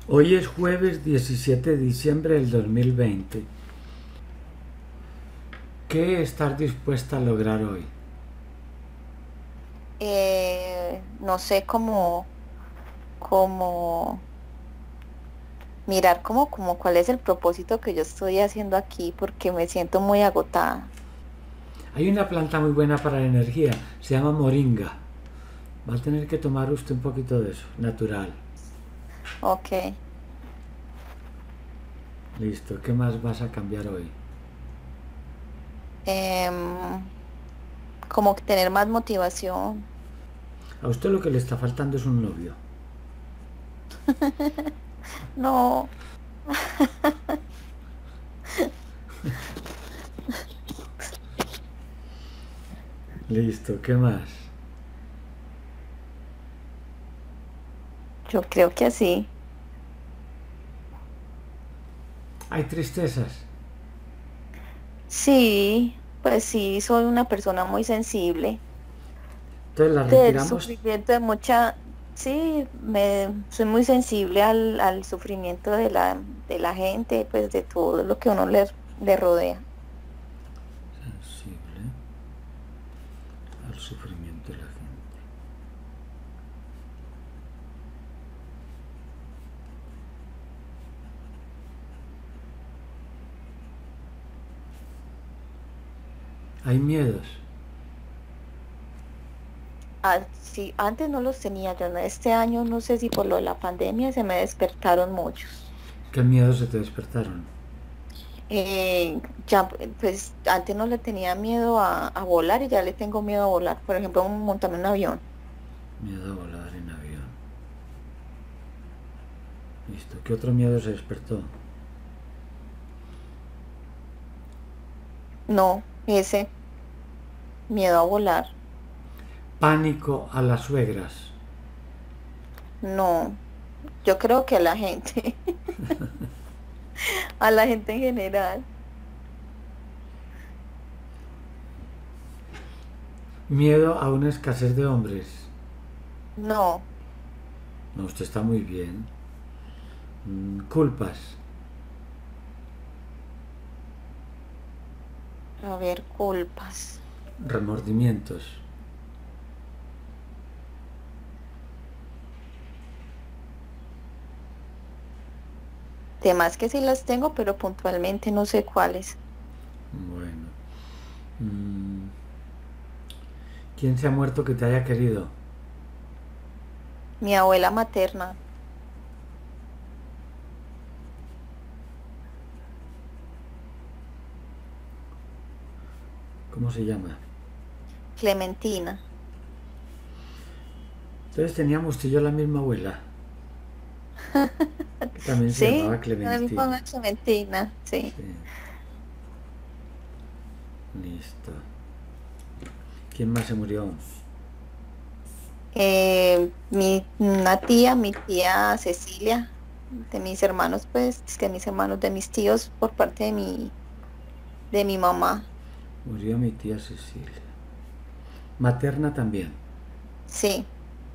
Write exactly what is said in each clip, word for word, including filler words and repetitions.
Hoy es jueves diecisiete de diciembre del dos mil veinte. ¿Qué estás dispuesta a lograr hoy? Eh, no sé cómo, cómo mirar cómo, cómo cuál es el propósito que yo estoy haciendo aquí porque me siento muy agotada. Hay una planta muy buena para la energía, se llama moringa. Va a tener que tomar usted un poquito de eso, natural. Ok. Listo, ¿qué más vas a cambiar hoy? Em, Como que tener más motivación. A usted lo que le está faltando es un novio. No, Listo, ¿qué más? yo creo que así. Hay tristezas. Sí, pues sí, soy una persona muy sensible. Entonces las Del retiramos. sufrimiento de mucha, sí, me soy muy sensible al, al sufrimiento de la, de la gente, pues de todo lo que uno le, le rodea. Sensible al sufrimiento de la gente. Hay miedos. Ah, sí, antes no los tenía yo, ¿no? Este año no sé si por lo de la pandemia se me despertaron muchos. ¿Qué miedos se te despertaron? Eh, ya, pues antes no le tenía miedo a, a volar y ya le tengo miedo a volar. Por ejemplo, montarme un avión. Miedo a volar en avión. Listo. ¿Qué otro miedo se despertó? No, ese miedo a volar. Pánico a las suegras. No, yo creo que a la gente, a la gente en general. Miedo a una escasez de hombres. No, No, usted está muy bien. Mm, culpas. a ver, culpas. Remordimientos. Temas que sí las tengo, pero puntualmente no sé cuáles. Bueno. Mm, ¿quién se ha muerto que te haya querido? Mi abuela materna, ¿Cómo se llama? Clementina. Entonces teníamos tú y yo la misma abuela, que también se llamaba Sí, a mi Clementina. mamá Clementina, sí. Sí, listo. ¿Quién más se murió? Eh, mi, una tía, mi tía Cecilia, de mis hermanos, pues, es que mis hermanos, de mis tíos, por parte de mi, de mi mamá. Murió mi tía Cecilia. Materna también. Sí.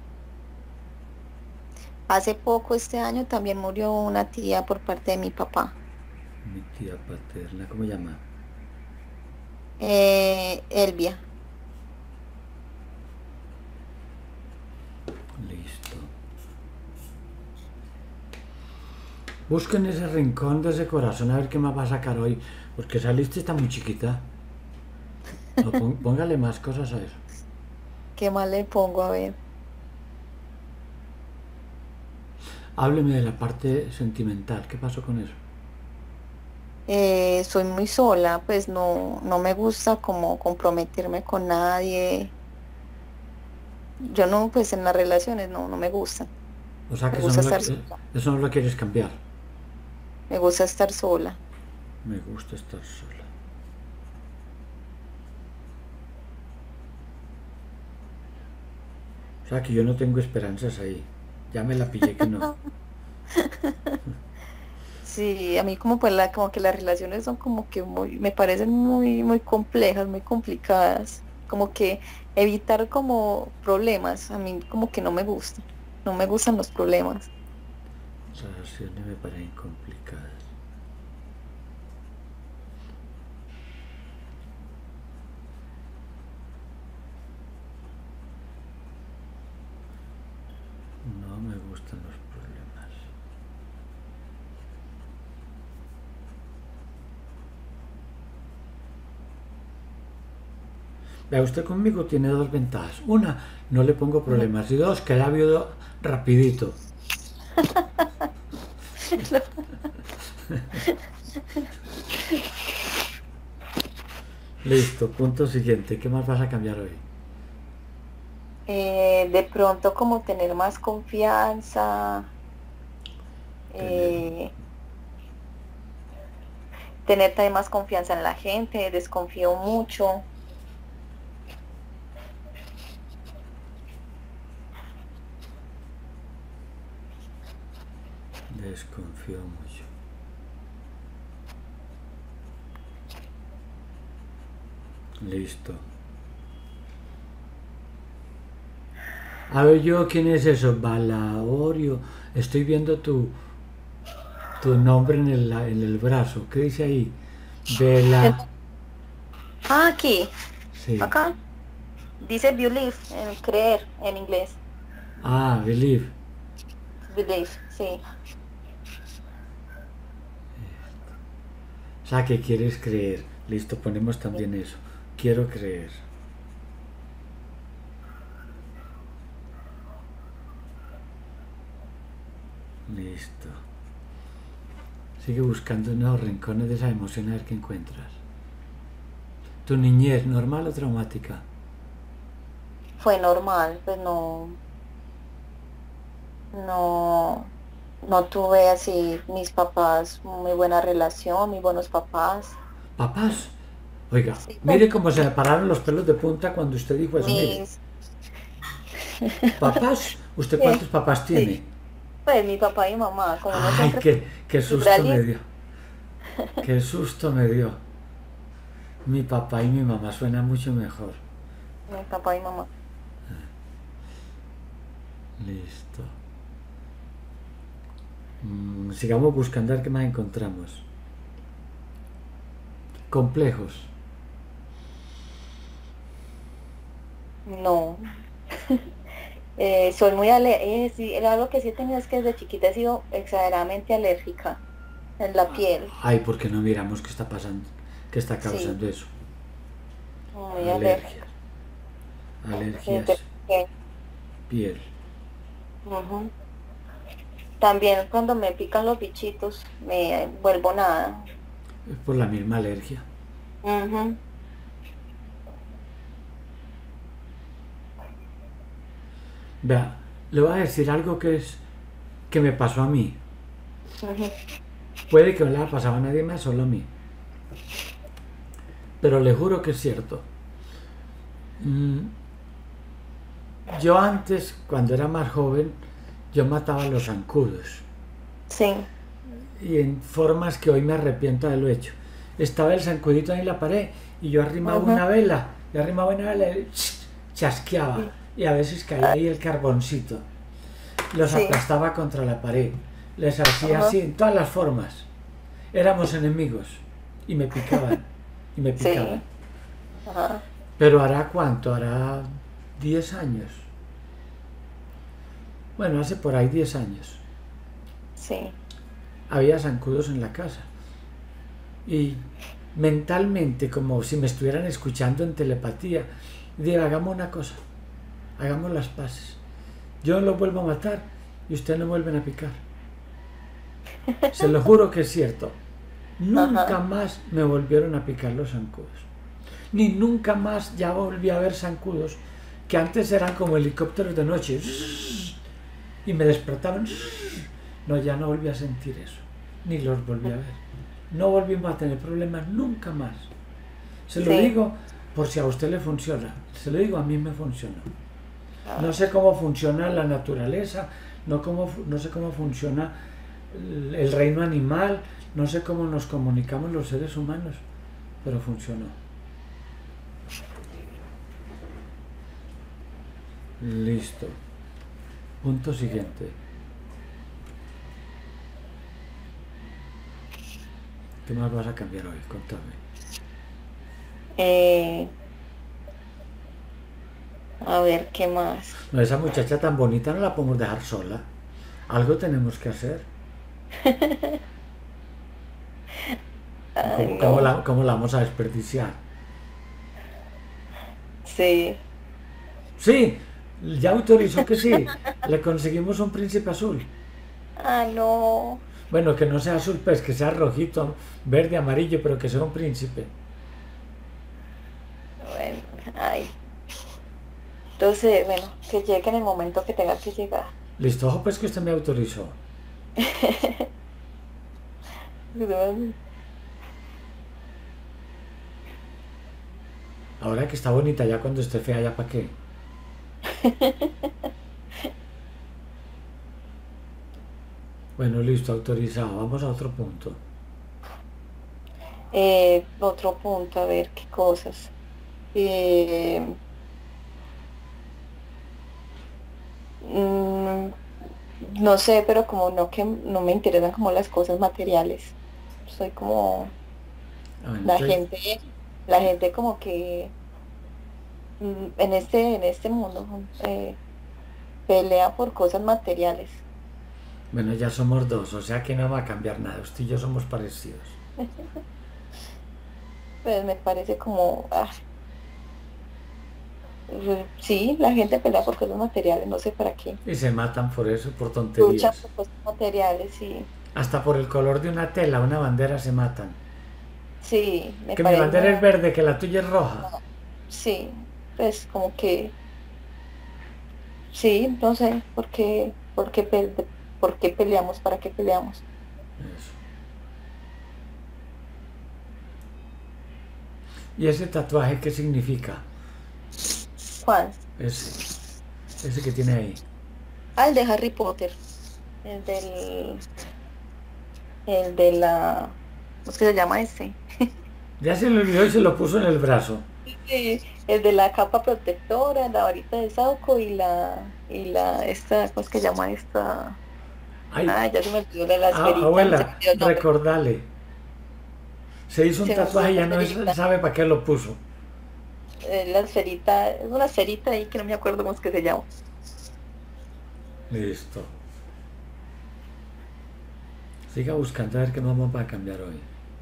Hace poco, este año, también murió una tía por parte de mi papá. Mi tía paterna, ¿cómo se llama? Eh, Elvia. Listo. Busquen ese rincón de ese corazón a ver qué más va a sacar hoy, porque esa lista está muy chiquita. No, póngale más cosas a eso. ¿Qué más le pongo? A ver. Hábleme de la parte sentimental. ¿Qué pasó con eso? Eh, soy muy sola, pues no, no me gusta como comprometerme con nadie. Yo no, pues en las relaciones no, no me gustan. O sea Me que eso no gusta lo, estar sola. eso no lo quieres cambiar. Me gusta estar sola. Me gusta estar sola. O sea que yo no tengo esperanzas ahí. Ya me la pillé que no. Sí, a mí como pues la, como que las relaciones son como que muy, me parecen muy, muy complejas, muy complicadas. Como que evitar como problemas, a mí como que no me gusta. No me gustan los problemas. Relaciones me parecen complicadas. No me gustan los problemas. Vea, usted conmigo tiene dos ventajas. Una, no le pongo problemas. Y dos, que la vio rapidito. Listo, punto siguiente. ¿Qué más vas a cambiar hoy? Eh, de pronto como tener más confianza, Tener. eh, tener también más confianza en la gente, desconfío mucho. Desconfío mucho. Listo. A ver yo, ¿quién es eso? Balaorio. Estoy viendo tu, tu nombre en el, en el brazo. ¿Qué dice ahí? Vela. Ah, aquí, Sí. acá, dice believe, en creer, en inglés. Ah, believe. Believe, sí. O sea, que quieres creer. Listo, ponemos también eso. Quiero creer. Listo. Sigue buscando en los rincones de esa emoción a ver qué encuentras. ¿Tu niñez normal o traumática? Fue normal, pues no, no, no tuve así mis papás, muy buena relación, muy buenos papás. ¿Papás? Oiga, Sí, pues, mire cómo se me pararon los pelos de punta cuando usted dijo eso, mire. mis, ¿Papás? ¿Usted eh, cuántos papás sí, tiene? pues mi papá y mi mamá, como uno Ay, siempre qué, qué vibra susto me libre, dio. Qué susto me dio. Mi papá y mi mamá suena mucho mejor. mi papá y mamá. Listo. Mm, sigamos buscando a ver qué más encontramos. Complejos. No. Eh, soy muy alérgica, algo que sí he tenido es que desde chiquita he sido exageradamente alérgica en la piel, Ay, ¿por qué no miramos qué está pasando? ¿Qué está sí, causando eso? muy Alergias. alérgica. Desde Alergias. pequeña. Piel. Ujú. También cuando me pican los bichitos me vuelvo nada. Es por la misma alergia. Ujú, Vea, le voy a decir algo que es que me pasó a mí. ujú, Puede que no le haya pasado a nadie más, solo a mí. Pero le juro que es cierto. Mm, yo antes, cuando era más joven, yo mataba los zancudos. sí, Y en formas que hoy me arrepiento de lo hecho. Estaba el zancudito ahí en la pared y yo arrimaba ujú, una vela. Y arrimaba una vela y chasqueaba. Y a veces caía ahí el carboncito. Los sí, aplastaba contra la pared. Les hacía ajá, así, en todas las formas. Éramos enemigos. Y me picaban. Y me picaban. sí, ajá, Pero hará cuánto, hará diez años. Bueno, hace por ahí diez años. sí, Había zancudos en la casa. Y mentalmente, como si me estuvieran escuchando en telepatía, digo, hagamos una cosa, hagamos las paces. Yo no los vuelvo a matar y ustedes no vuelven a picar. Se lo juro que es cierto. Nunca ajá, más me volvieron a picar los zancudos. Ni nunca más ya volví a ver zancudos que antes eran como helicópteros de noche y me despertaban. No, ya no volví a sentir eso. Ni los volví a ver. No volvimos a tener problemas nunca más. Se lo sí, digo por si a usted le funciona. Se lo digo, a mí me funcionó. No ah, sé cómo funciona la naturaleza, no, cómo, no sé cómo funciona el, el reino animal, no sé cómo nos comunicamos los seres humanos, pero funcionó. Listo. Punto siguiente. ¿Qué más vas a cambiar hoy? Contame. Eh, a ver, ¿qué más? No, esa muchacha tan bonita no la podemos dejar sola. Algo tenemos que hacer. Ay, ¿Cómo, cómo no. la, cómo la vamos a desperdiciar? Sí. Sí, ya autorizó que sí. Le conseguimos un príncipe azul. Ah, no. Bueno, que no sea azul, pues que sea rojito, verde, amarillo, pero que sea un príncipe. Bueno, ay. Entonces, bueno, que llegue en el momento que tenga que llegar. Listo, ojo pues que usted me autorizó. Ahora que está bonita, ya cuando esté fea, ¿ya para qué? Bueno, listo, autorizado. Vamos a otro punto. Eh, otro punto, a ver qué cosas. Eh, mm, no sé, pero como no que no me interesan como las cosas materiales. Soy como Ah, bueno, la entonces, gente, la gente como que mm, en este, en este mundo eh, pelea por cosas materiales. bueno, ya somos dos, o sea que no va a cambiar nada. Usted y yo somos parecidos. Pues me parece como, ah, eh, sí, la gente pelea por cosas materiales, no sé para qué. Y se matan por eso, por Luchan tonterías. por cosas materiales y Hasta por el color de una tela, una bandera se matan. sí, me Que mi parece bandera es una, verde, que la tuya es roja. una- sí, pues como que, sí, no sé, ¿por qué, por qué, pe- por qué peleamos? ¿Para qué peleamos? Eso. ¿Y ese tatuaje qué significa? ¿Cuál? Ese, ese que tiene ahí. Ah, el de Harry Potter, el del, el de la, ¿cómo es que se llama este? Ya se le olvidó y se lo puso en el brazo. Sí, el de la capa protectora, la varita de Sauco y la, y la, esta, ¿cómo es que se llama esta? Ay, Ah, ya se me olvidó de la a- esferita, se me abuela, olvidó el nombre, recordale. Se hizo un se me olvidó tatuaje y la ya no esferita, sabe para qué lo puso. eh, la esferita, es una esferita ahí que no me acuerdo cómo es que se llama. Listo. Siga buscando a ver qué vamos a cambiar hoy.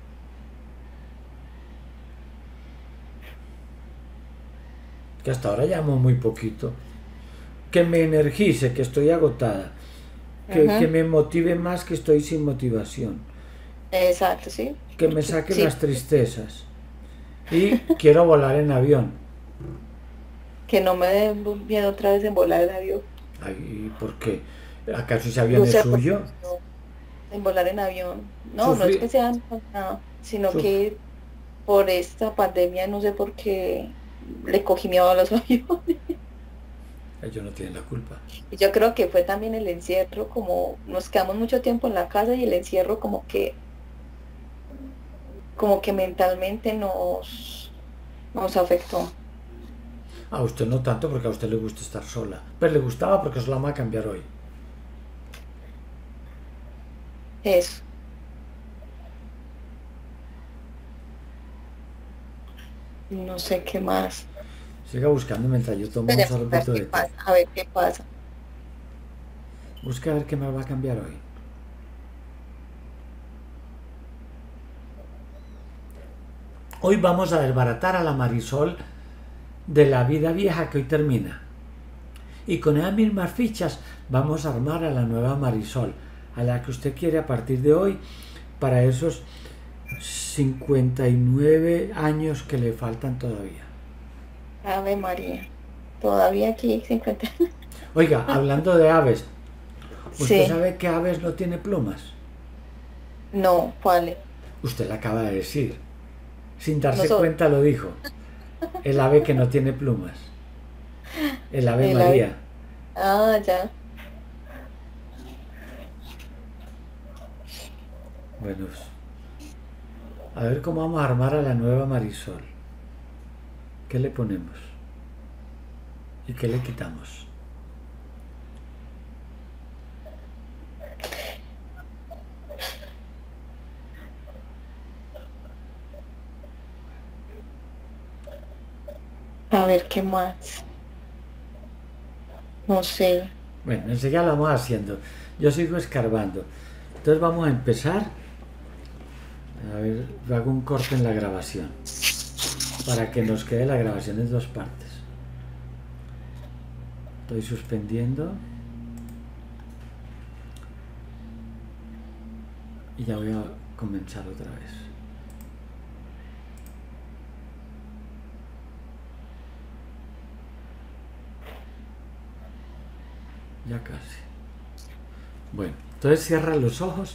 Que hasta ahora llamo muy poquito. Que me energice, que estoy agotada. Que, que Ujú, me motive más, que estoy sin motivación. exacto, sí, Que me porque saque sí, las tristezas. Y quiero volar en avión. que no me dé miedo otra vez en volar el avión. Ay, ¿por qué? ¿Acaso ese avión No es sé por qué suyo? no, en volar en avión. No, no es Sufrí, que sea nada, sino suf- que por esta pandemia no sé por qué le cogí miedo a los aviones. ellos no tienen la culpa. Y yo creo que fue también el encierro, como nos quedamos mucho tiempo en la casa y el encierro como que, como que mentalmente nos, nos afectó. A usted no tanto porque a usted le gusta estar sola. Pero le gustaba porque se la va a cambiar hoy. Eso. No sé qué más. Siga buscando mientras yo tomo un Esperemos a ver sorbito qué de té. pasa, a ver qué pasa. Busca a ver qué me va a cambiar hoy. Hoy vamos a desbaratar a la Marisol de la vida vieja que hoy termina. Y con esas mismas fichas vamos a armar a la nueva Marisol, a la que usted quiere a partir de hoy para esos cincuenta y nueve años que le faltan todavía. Ave María. Todavía aquí cincuenta. Oiga, hablando de aves, ¿usted Sí, sabe que aves no tiene plumas? no, ¿cuál? Usted la acaba de decir. Sin darse Nosotros. cuenta lo dijo. El ave que no tiene plumas. El ave El ave. María. Ah, ya. Bueno, a ver cómo vamos a armar a la nueva Marisol. ¿Qué le ponemos? ¿Y qué le quitamos? A ver qué más. No sé. Bueno, enseguida lo vamos haciendo. Yo sigo escarbando. Entonces vamos a empezar. A ver, yo hago un corte en la grabación para que nos quede la grabación en dos partes. Estoy suspendiendo. Y ya voy a comenzar otra vez. Ya casi. Bueno, entonces cierra los ojos,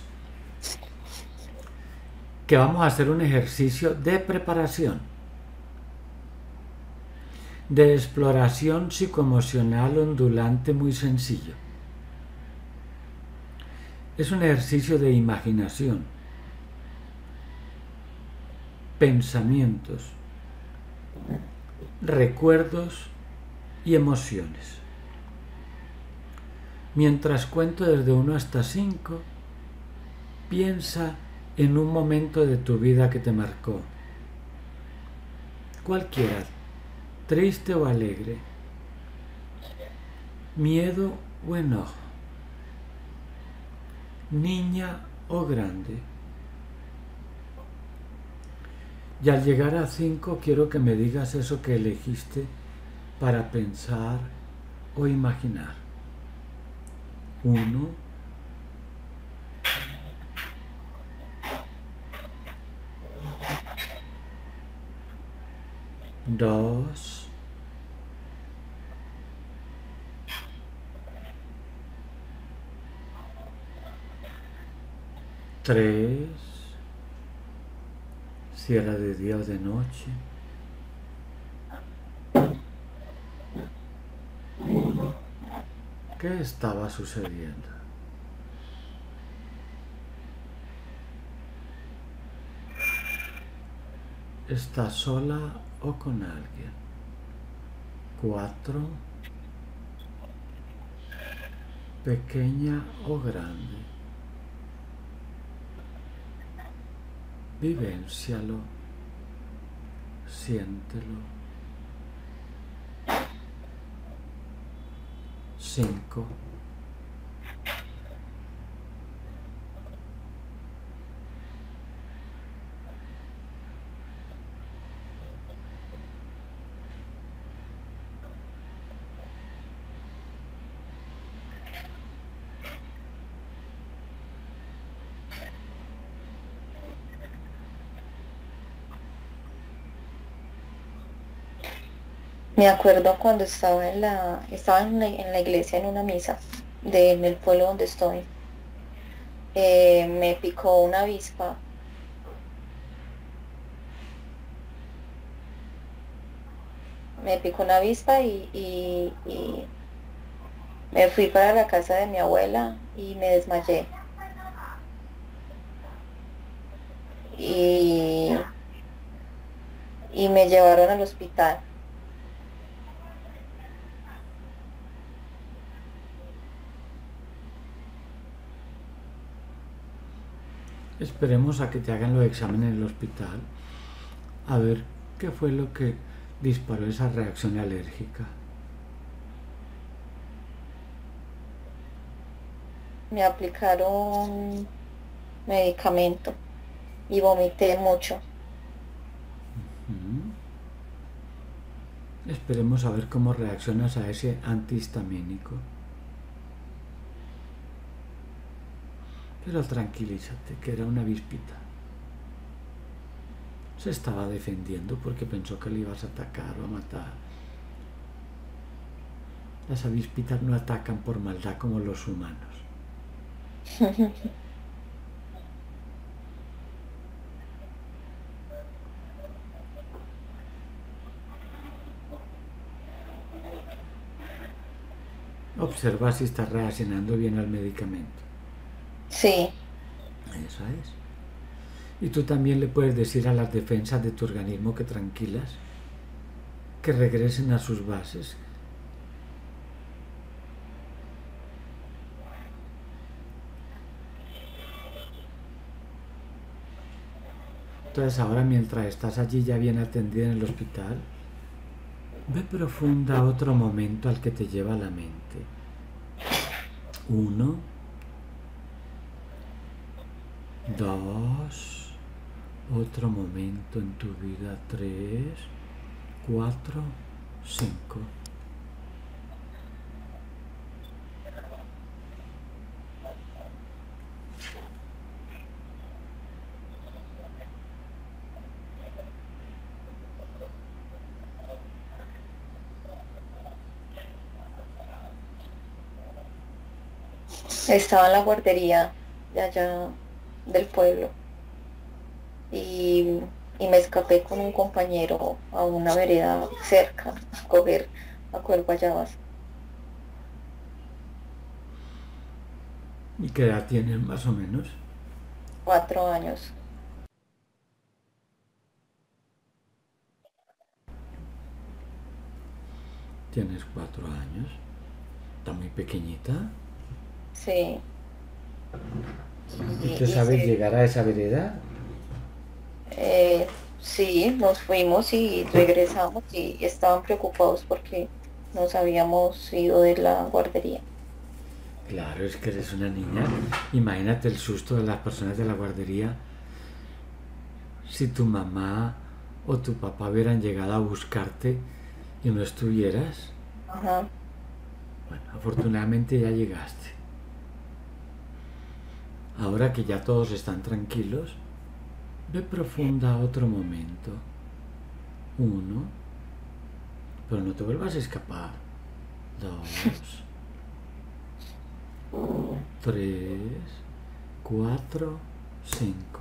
que vamos a hacer un ejercicio de preparación, de exploración psicoemocional ondulante muy sencillo. Es un ejercicio de imaginación, pensamientos, recuerdos y emociones. Mientras cuento desde uno hasta cinco, piensa en un momento de tu vida que te marcó. Cualquiera, triste o alegre, miedo o enojo, niña o grande. Y al llegar a cinco quiero que me digas eso que elegiste para pensar o imaginar. Uno, dos, tres, si era de día o de noche. ¿Qué estaba sucediendo? ¿Estás sola o con alguien? Cuatro, pequeña o grande. Vivéncialo, siéntelo. Cinco. Me acuerdo cuando estaba en la, estaba en la, en la iglesia en una misa de, en el pueblo donde estoy. Eh, me picó una avispa. Me picó una avispa y, y, y me fui para la casa de mi abuela y me desmayé. Y, y me llevaron al hospital. Esperemos a que te hagan los exámenes en el hospital, a ver qué fue lo que disparó esa reacción alérgica. Me aplicaron medicamento y vomité mucho. Uh-huh. Esperemos a ver cómo reaccionas a ese antihistamínico. Pero tranquilízate, que era una avispita. Se estaba defendiendo porque pensó que le ibas a atacar o a matar. Las avispitas no atacan por maldad como los humanos. Observa si está reaccionando bien al medicamento. Sí. Eso es. Y tú también le puedes decir a las defensas de tu organismo que tranquilas, que regresen a sus bases. Entonces ahora, mientras estás allí ya bien atendida en el hospital, Ve profunda otro momento al que te lleva la mente. Uno, dos, otro momento en tu vida. Tres, cuatro, cinco. Estaba en la guardería de allá del pueblo y, y me escapé con un compañero a una vereda cerca a coger, a coger guayabas. ¿Y qué edad tienes más o menos? Cuatro años. Tienes cuatro años. Está muy pequeñita. Sí. ¿Y Y, tú y sabes sí, llegar a esa vereda? eh, sí, nos fuimos y regresamos y estaban preocupados porque nos habíamos ido de la guardería. Claro, es que eres una niña. Imagínate el susto de las personas de la guardería si tu mamá o tu papá hubieran llegado a buscarte y no estuvieras. Ajá. Bueno, afortunadamente ya llegaste. Ahora que ya todos están tranquilos, ve profunda otro momento. Uno, pero no te vuelvas a escapar. Dos, tres, cuatro, cinco.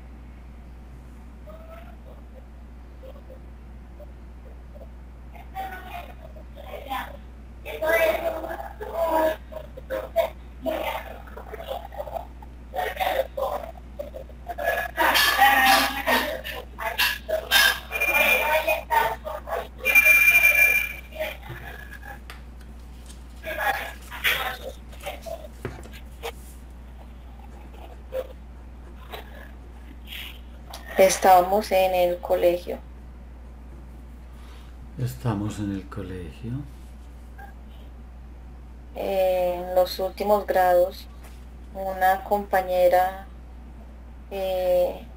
Estábamos en el colegio. Estamos en el colegio. En los últimos grados, una compañera eh,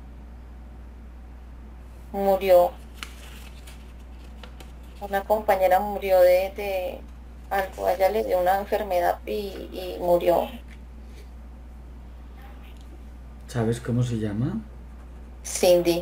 murió. Una compañera murió de, de algo, a ella le dio una enfermedad y, y murió. ¿Sabes cómo se llama? Cindy.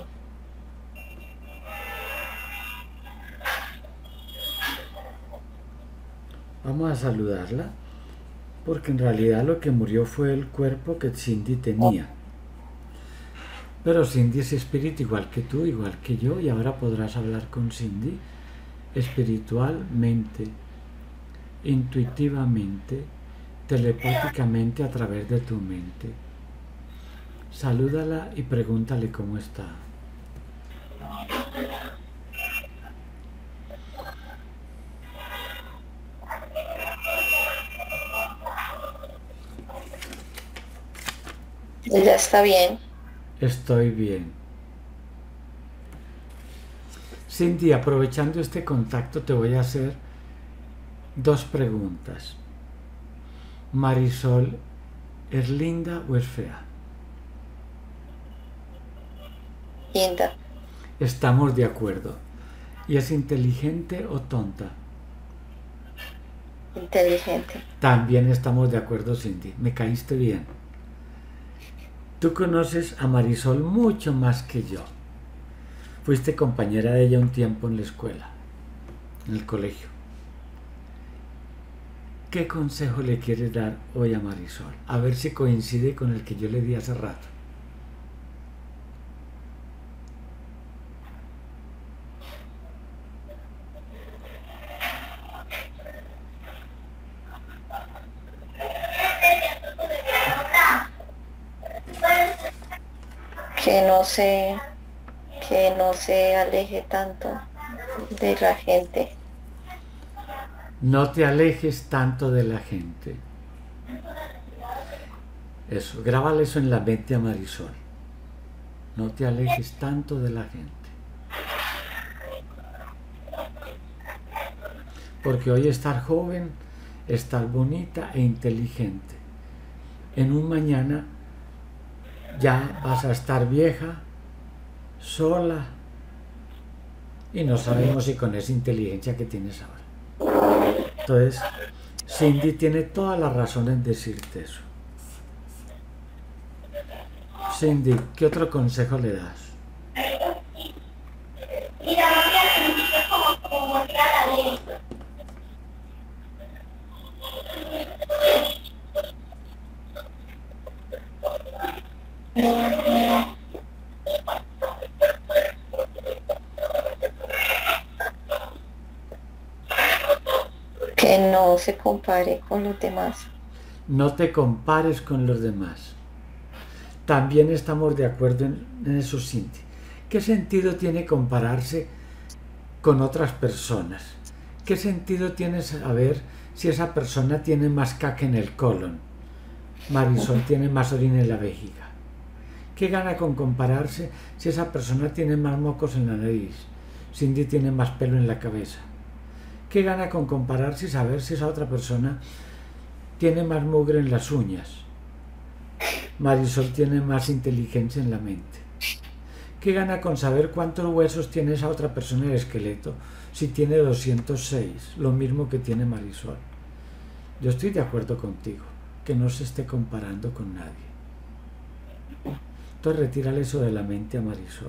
Vamos a saludarla, porque en realidad lo que murió fue el cuerpo que Cindy tenía. Pero Cindy es espíritu igual que tú, igual que yo, y ahora podrás hablar con Cindy espiritualmente, intuitivamente, telepáticamente a través de tu mente. Salúdala y pregúntale cómo está. Ella está bien. Estoy bien. Cindy, aprovechando este contacto te voy a hacer dos preguntas. ¿Marisol es linda o es fea? Linda. Estamos de acuerdo. ¿Y es inteligente o tonta? Inteligente. También estamos de acuerdo, Cindy. Me caíste bien. Tú conoces a Marisol mucho más que yo. Fuiste compañera de ella un tiempo en la escuela, en el colegio. ¿Qué consejo le quieres dar hoy a Marisol? A ver si coincide con el que yo le di hace rato. Que no se, que no se aleje tanto de la gente. No te alejes tanto de la gente. Eso, grábale eso en la mente a Marisol. No te alejes tanto de la gente. porque hoy estar joven, estar bonita e inteligente. En un mañana ya vas a estar vieja, sola, y no sabemos si con esa inteligencia que tienes ahora. Entonces, Cindy tiene toda la razón en decirte eso. Cindy, ¿qué otro consejo le das? Que no se compare con los demás. No te compares con los demás. También estamos de acuerdo en, en eso, Cindy. ¿Qué sentido tiene compararse con otras personas? ¿Qué sentido tiene saber si esa persona tiene más caca en el colon? Marisol tiene más orina en la vejiga. ¿Qué gana con compararse si esa persona tiene más mocos en la nariz? Cindy tiene más pelo en la cabeza. ¿Qué gana con compararse y saber si esa otra persona tiene más mugre en las uñas? Marisol tiene más inteligencia en la mente. ¿Qué gana con saber cuántos huesos tiene esa otra persona en el esqueleto si tiene doscientos seis, lo mismo que tiene Marisol? Yo estoy de acuerdo contigo, que no se esté comparando con nadie. Entonces retírale eso de la mente a Marisol.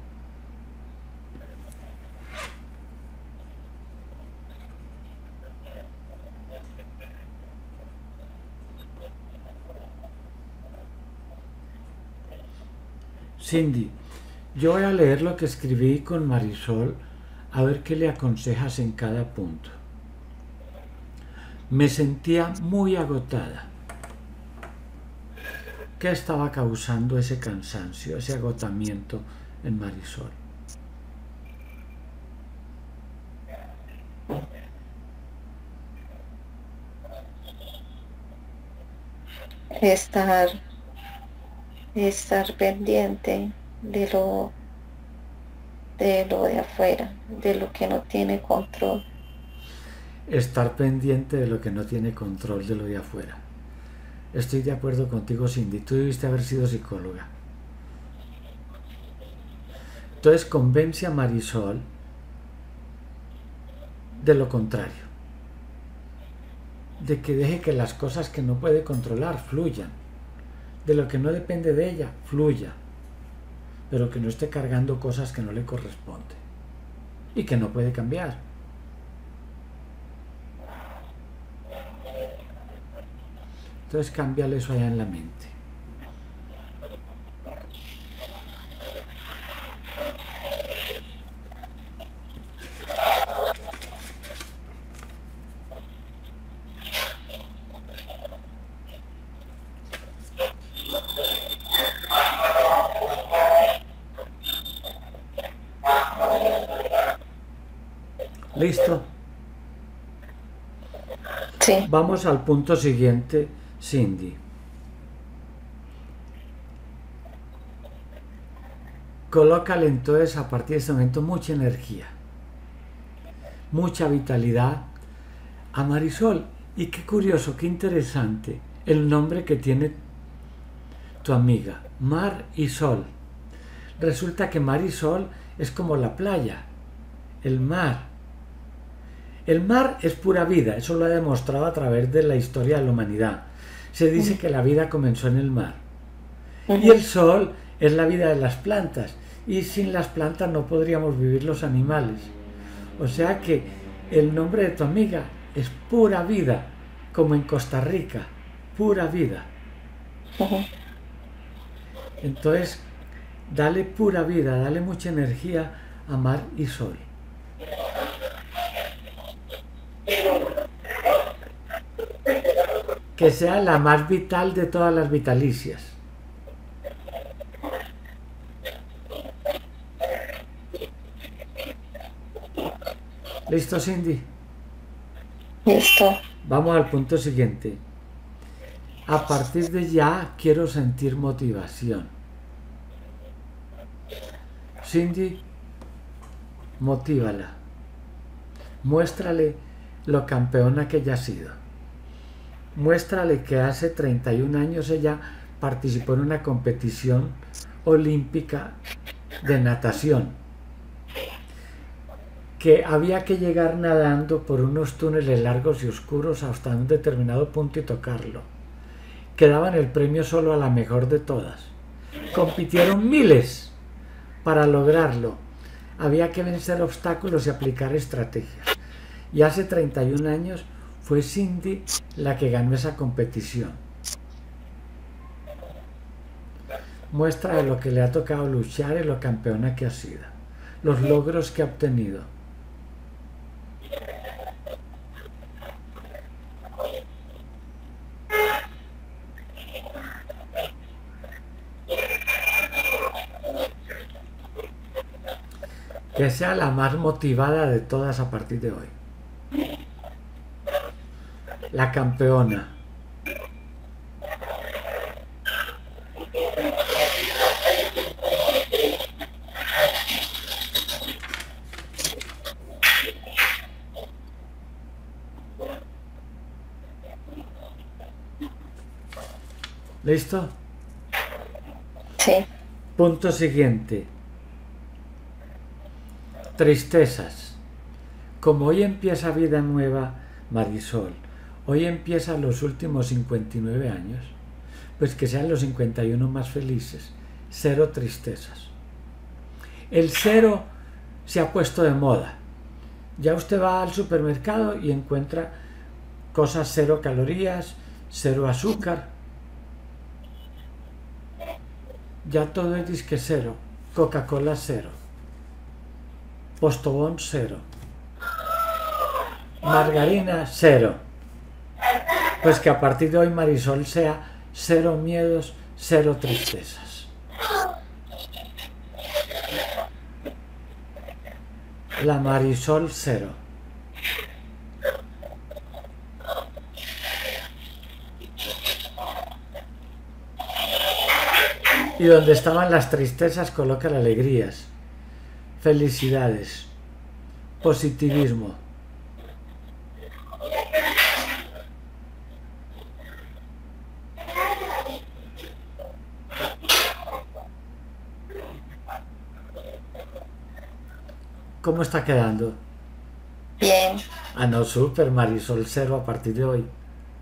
Cindy, yo voy a leer lo que escribí con Marisol, a ver qué le aconsejas en cada punto. Me sentía muy agotada. ¿Qué estaba causando ese cansancio, ese agotamiento en Marisol? Estar, estar pendiente de lo, de lo de afuera, de lo que no tiene control. Estar pendiente de lo que no tiene control de lo de afuera. Estoy de acuerdo contigo, Cindy. Tú debiste haber sido psicóloga. Entonces convence a Marisol de lo contrario. De que deje que las cosas que no puede controlar fluyan. De lo que no depende de ella, fluya. Pero que no esté cargando cosas que no le corresponden. Y que no puede cambiar. Entonces cámbiale eso allá en la mente. ¿Listo? Sí. Vamos al punto siguiente, Cindy. Colócale entonces a partir de este momento mucha energía, mucha vitalidad a Marisol. Y qué curioso, qué interesante el nombre que tiene tu amiga, Mar y Sol. Resulta que Mar y Sol es como la playa, el mar. El mar es pura vida, eso lo ha demostrado a través de la historia de la humanidad. Se dice que la vida comenzó en el mar. Y el sol es la vida de las plantas. Y sin las plantas no podríamos vivir los animales. O sea que el nombre de tu amiga es pura vida, como en Costa Rica, pura vida. Entonces, dale pura vida, dale mucha energía a Mar y Sol. Que sea la más vital de todas las vitalicias. ¿Listo, Cindy? Listo. Vamos al punto siguiente. A partir de ya quiero sentir motivación. Cindy, motívala. Muéstrale lo campeona que ella ha sido. Muéstrale que hace treinta y un años ella participó en una competición olímpica de natación, que había que llegar nadando por unos túneles largos y oscuros hasta un determinado punto y tocarlo. Que daban el premio solo a la mejor de todas. Compitieron miles para lograrlo. Había que vencer obstáculos y aplicar estrategias. Y hace treinta y un años fue Cindy la que ganó esa competición. Muestra de lo que le ha tocado luchar y lo campeona que ha sido. Los logros que ha obtenido. Que sea la más motivada de todas a partir de hoy. La campeona. ¿Listo? Sí. Punto siguiente. Tristezas. Como hoy empieza vida nueva, Marisol, hoy empiezan los últimos cincuenta y nueve años, pues que sean los cincuenta y uno más felices. Cero tristezas. El cero se ha puesto de moda. Ya usted va al supermercado y encuentra cosas cero calorías, cero azúcar. Ya todo es disque cero. Coca-Cola cero. Postobón cero. Margarina cero. Pues que a partir de hoy Marisol sea cero miedos, cero tristezas. La Marisol cero. Y donde estaban las tristezas coloca las alegrías, felicidades, positivismo. ¿Cómo está quedando? Bien. Ah, no, súper, Marisol cero a partir de hoy.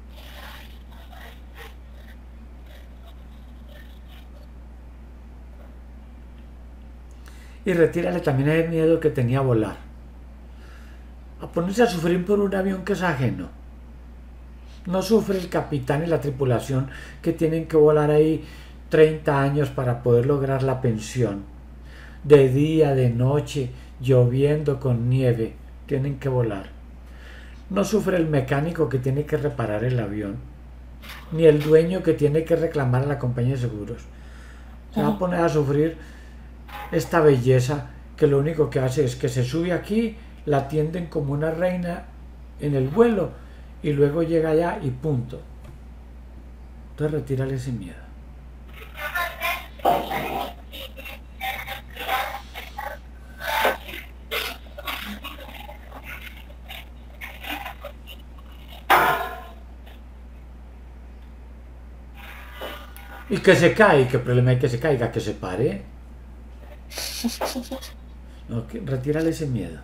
Y retírale también el miedo que tenía a volar. A ponerse a sufrir por un avión que es ajeno. No sufre el capitán y la tripulación que tienen que volar ahí treinta años para poder lograr la pensión. De día, de noche, lloviendo, con nieve, tienen que volar. No sufre el mecánico que tiene que reparar el avión, ni el dueño que tiene que reclamar a la compañía de seguros. Se va a poner a sufrir esta belleza que lo único que hace es que se sube aquí, la atienden como una reina en el vuelo y luego llega allá y punto. Entonces retírale ese miedo. Y que se cae, ¿qué problema hay que se caiga? Que se pare. No, que, retírale ese miedo.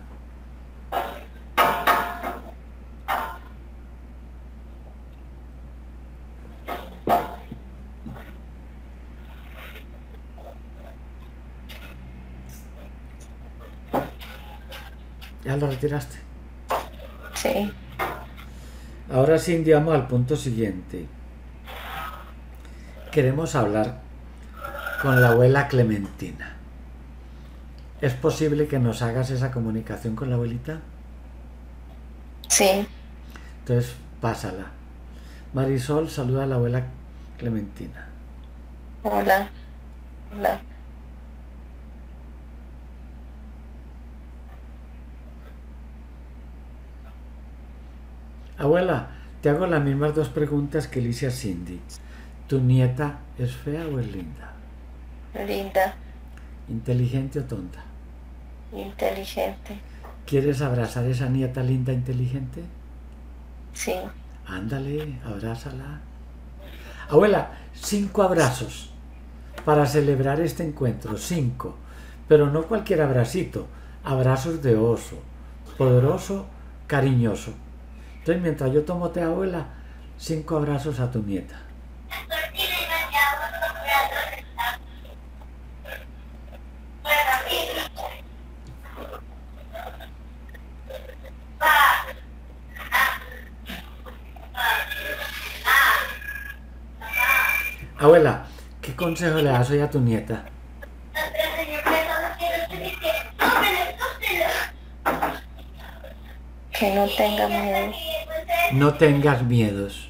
¿Ya lo retiraste? Sí. Ahora sí, vamos al punto siguiente. Queremos hablar con la abuela Clementina. ¿Es posible que nos hagas esa comunicación con la abuelita? Sí. Entonces, pásala. Marisol, saluda a la abuela Clementina. Hola. Hola. Abuela, te hago las mismas dos preguntas que le hice a Cindy. ¿Tu nieta es fea o es linda? Linda. ¿Inteligente o tonta? Inteligente. ¿Quieres abrazar a esa nieta linda e inteligente? Sí. Ándale, abrázala. Abuela, cinco abrazos para celebrar este encuentro, cinco. Pero no cualquier abracito, abrazos de oso, poderoso, cariñoso. Entonces, mientras yo tomo té, abuela, cinco abrazos a tu nieta. Abuela, ¿qué consejo le das hoy a tu nieta? Que no tenga miedo. No tengas miedos.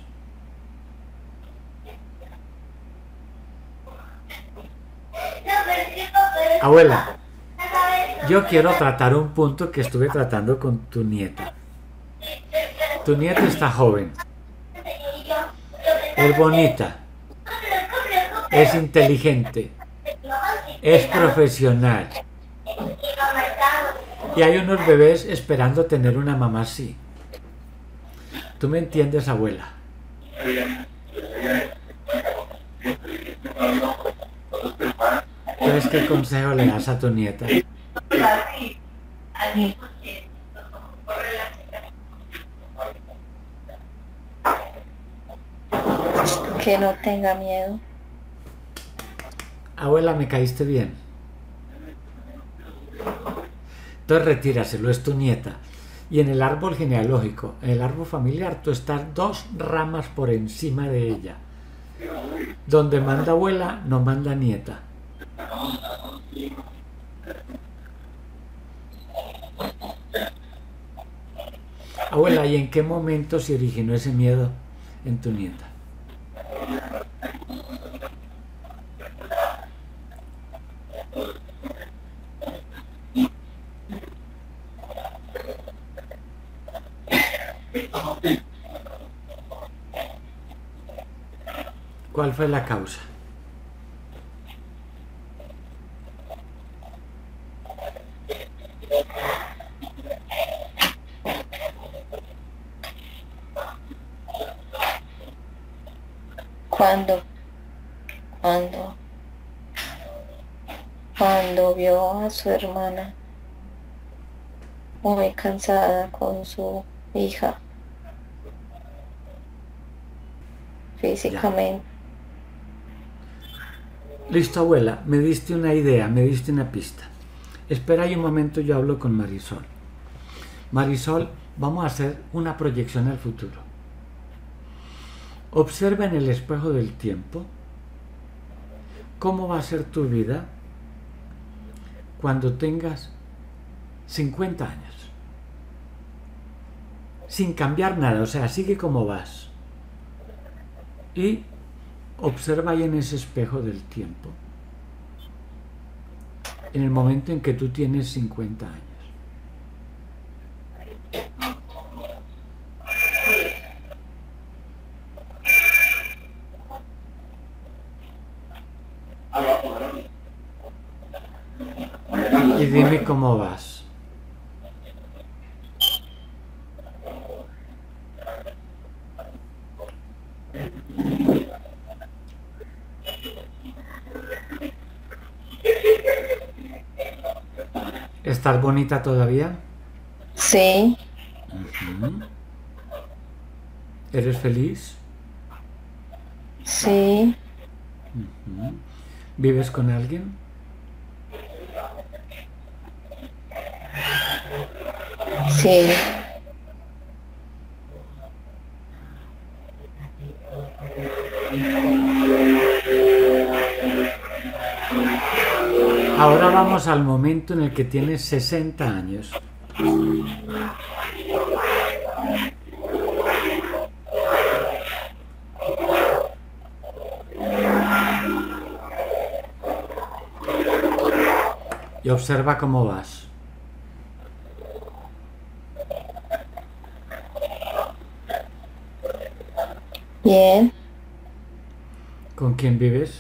Abuela, yo quiero tratar un punto que estuve tratando con tu nieta. Tu nieta está joven, es bonita, es inteligente, es profesional. Y hay unos bebés esperando tener una mamá así. ¿Tú me entiendes, abuela? Entonces, ¿qué consejo le das a tu nieta? Que no tenga miedo. Abuela, me caíste bien. Entonces retíraselo, es tu nieta. Y en el árbol genealógico, en el árbol familiar, tú estás dos ramas por encima de ella. Donde manda abuela, no manda nieta. Abuela, ¿y en qué momento se originó ese miedo en tu nieta? ¿Cuál fue la causa? Cuando, cuando, cuando vio a su hermana muy cansada con su hija físicamente. Listo, abuela, me diste una idea, me diste una pista. Espera ahí un momento, yo hablo con Marisol. Marisol, vamos a hacer una proyección al futuro. Observa en el espejo del tiempo cómo va a ser tu vida cuando tengas cincuenta años. Sin cambiar nada, o sea, sigue como vas. Y observa ahí en ese espejo del tiempo, en el momento en que tú tienes cincuenta años. Y dime cómo vas. ¿Estás bonita todavía? Sí. Uh-huh. ¿Eres feliz? Sí. Uh-huh. ¿Vives con alguien? Sí. Ahora vamos al momento en el que tienes sesenta años. Y observa cómo vas. Bien. ¿Con quién vives?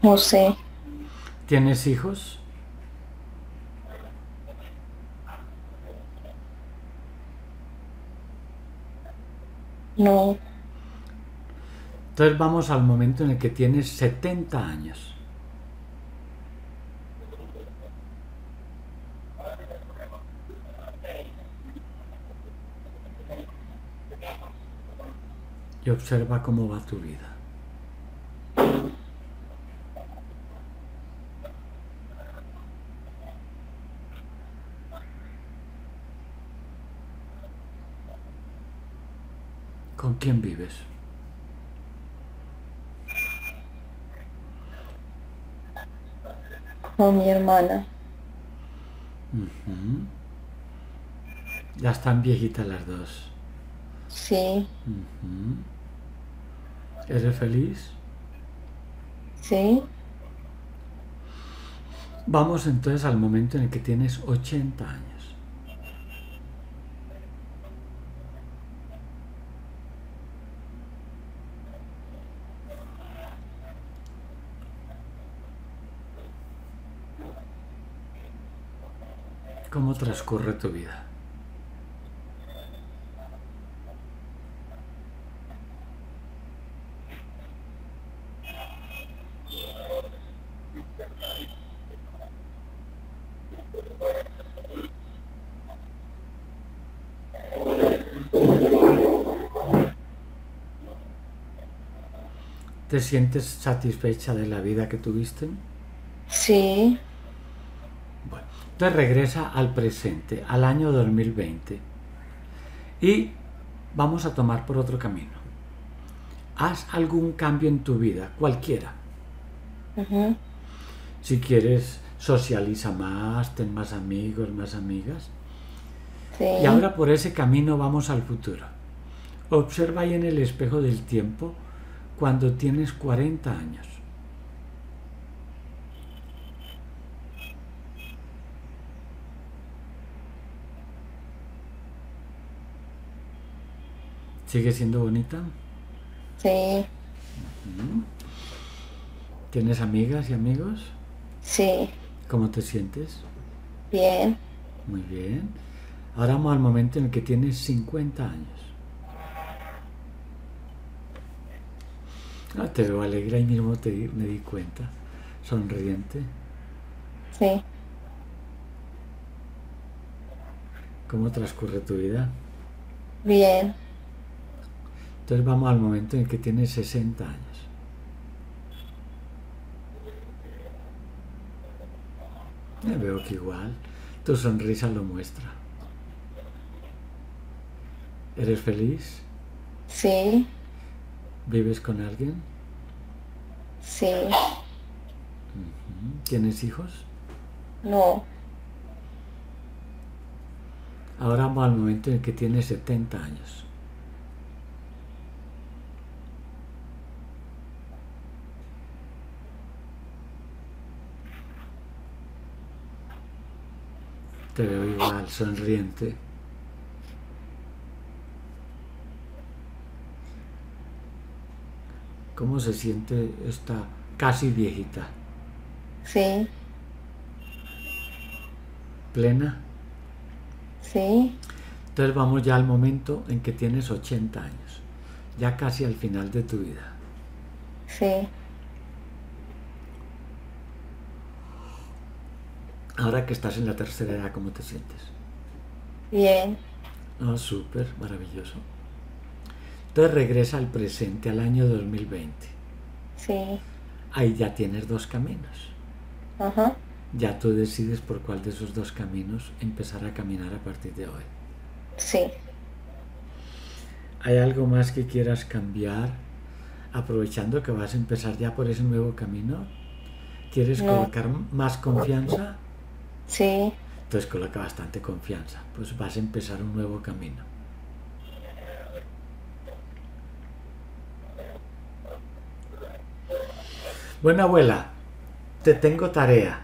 José. ¿Tienes hijos? No. Entonces vamos al momento en el que tienes setenta años. Y observa cómo va tu vida. ¿Con quién vives? Con mi hermana. Uh-huh. Ya están viejitas las dos. Sí. Uh-huh. ¿Eres feliz? Sí. Vamos entonces al momento en el que tienes ochenta años. ¿Cómo transcurre tu vida? ¿Te sientes satisfecha de la vida que tuviste? Sí. Bueno, entonces regresa al presente, al año dos mil veinte. Y vamos a tomar por otro camino. Haz algún cambio en tu vida, cualquiera. Uh-huh. Si quieres, socializa más, ten más amigos, más amigas. Sí. Y ahora por ese camino vamos al futuro. Observa ahí en el espejo del tiempo cuando tienes cuarenta años. ¿Sigue siendo bonita? Sí. ¿Tienes amigas y amigos? Sí. ¿Cómo te sientes? Bien. Muy bien. Ahora vamos al momento en el que tienes cincuenta años. Ah, te veo alegre, ahí mismo te, me di cuenta. Sonriente. Sí. ¿Cómo transcurre tu vida? Bien. Entonces vamos al momento en el que tienes sesenta años. Ya veo que igual tu sonrisa lo muestra. ¿Eres feliz? Sí. ¿Vives con alguien? Sí. Uh-huh. ¿Tienes hijos? No. Ahora vamos al momento en el que tienes setenta años. Te veo igual, sonriente. ¿Cómo se siente esta casi viejita? Sí. ¿Plena? Sí. Entonces vamos ya al momento en que tienes ochenta años, ya casi al final de tu vida. Sí. Ahora que estás en la tercera edad, ¿cómo te sientes? Bien. Oh, súper, maravilloso. Entonces regresa al presente, al año dos mil veinte. Sí. Ahí ya tienes dos caminos. Ajá. Ya tú decides por cuál de esos dos caminos empezar a caminar a partir de hoy. Sí. ¿Hay algo más que quieras cambiar, aprovechando que vas a empezar ya por ese nuevo camino? ¿Quieres No. colocar más confianza? Sí. Entonces coloca bastante confianza, pues vas a empezar un nuevo camino. Bueno, abuela, te tengo tarea.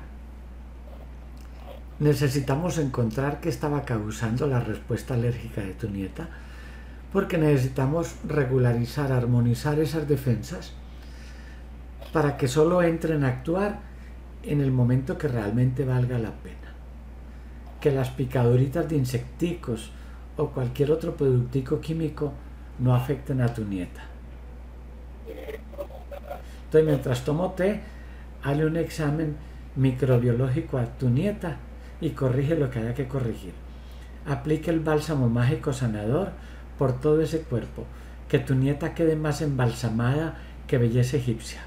Necesitamos encontrar qué estaba causando la respuesta alérgica de tu nieta, porque necesitamos regularizar, armonizar esas defensas para que solo entren a actuar en el momento que realmente valga la pena. Que las picaduritas de insecticos o cualquier otro productico químico no afecten a tu nieta. Entonces, mientras tomo té, hazle un examen microbiológico a tu nieta y corrige lo que haya que corregir. Aplique el bálsamo mágico sanador por todo ese cuerpo. Que tu nieta quede más embalsamada que belleza egipcia.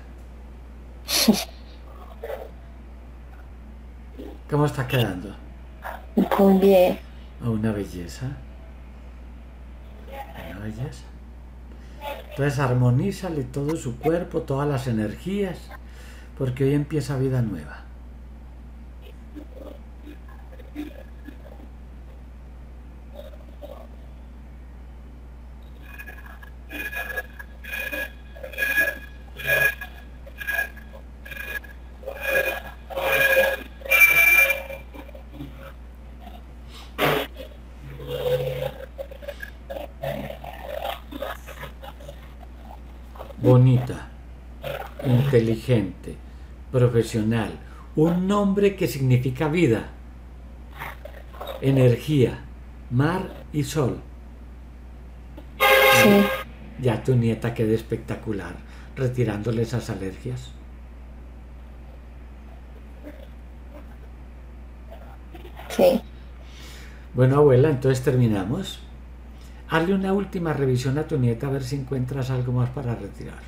¿Cómo está quedando? Muy bien. ¿O una belleza? Una belleza. Entonces armonízale todo su cuerpo, todas las energías, porque hoy empieza vida nueva. Bonita, inteligente, profesional, un nombre que significa vida, energía, mar y sol. Sí. Ya tu nieta quede espectacular, retirándole esas alergias. Sí. Bueno, abuela, entonces terminamos. Hazle una última revisión a tu nieta a ver si encuentras algo más para retirar.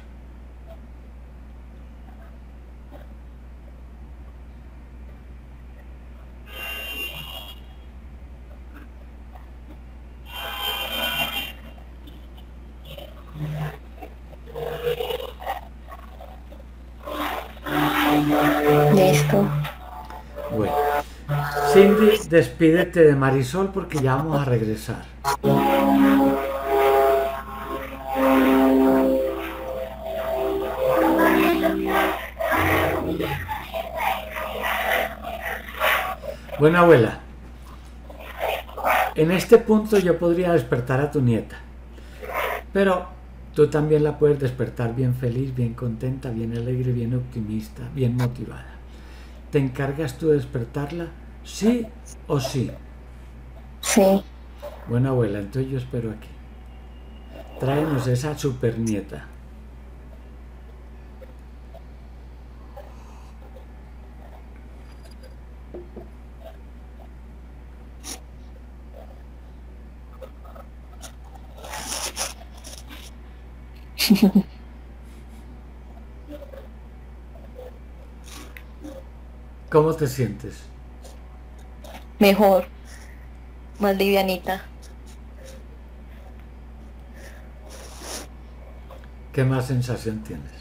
Listo. Bueno, Cindy, despídete de Marisol porque ya vamos a regresar. Bueno, abuela, en este punto yo podría despertar a tu nieta, pero tú también la puedes despertar bien feliz, bien contenta, bien alegre, bien optimista, bien motivada. ¿Te encargas tú de despertarla? ¿Sí o sí? Sí. Bueno, abuela, entonces yo espero aquí. Tráenos esa super nieta. ¿Cómo te sientes? Mejor. Más livianita. ¿Qué más sensación tienes?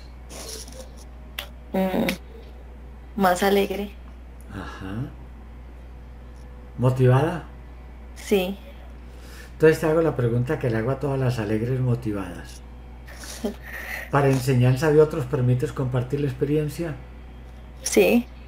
Mm, más alegre. Ajá. ¿Motivada? Sí. Entonces te hago la pregunta que le hago a todas las alegres motivadas. ¿Para enseñanza de otros permites compartir la experiencia? Sí.